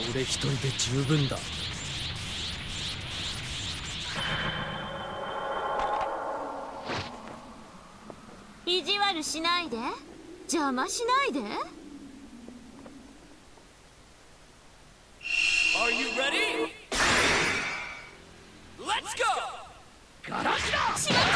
俺一人で十分だ。 意地悪しないで、邪魔しないで。 Are you ready? Let's go! ガラシだ！しまった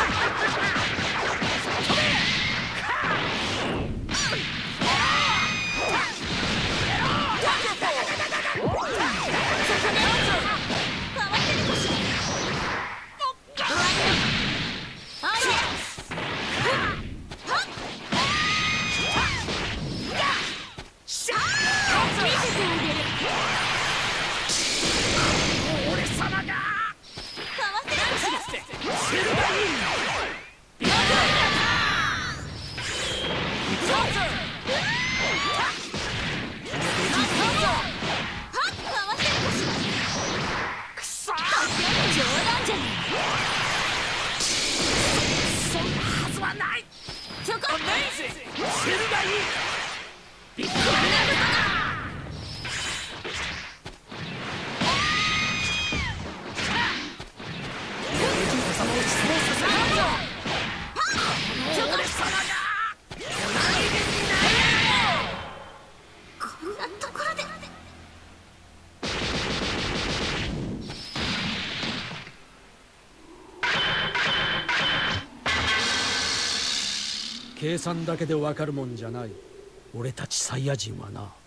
計算だけでわかるもんじゃない。俺たちサイヤ人はな。